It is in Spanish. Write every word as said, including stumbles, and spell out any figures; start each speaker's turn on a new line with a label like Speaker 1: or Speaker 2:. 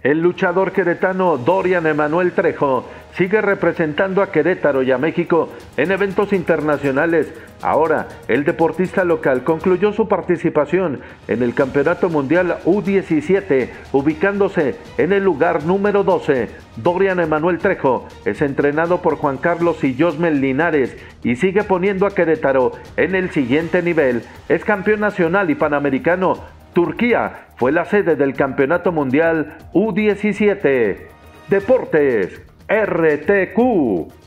Speaker 1: El luchador queretano Dorian Emanuel Trejo sigue representando a Querétaro y a México en eventos internacionales. Ahora, el deportista local concluyó su participación en el Campeonato Mundial U diecisiete, ubicándose en el lugar número doce. Dorian Emanuel Trejo es entrenado por Juan Carlos y Josmel Linares y sigue poniendo a Querétaro en el siguiente nivel. Es campeón nacional y panamericano. Turquía fue la sede del Campeonato Mundial U diecisiete. Deportes R T Q.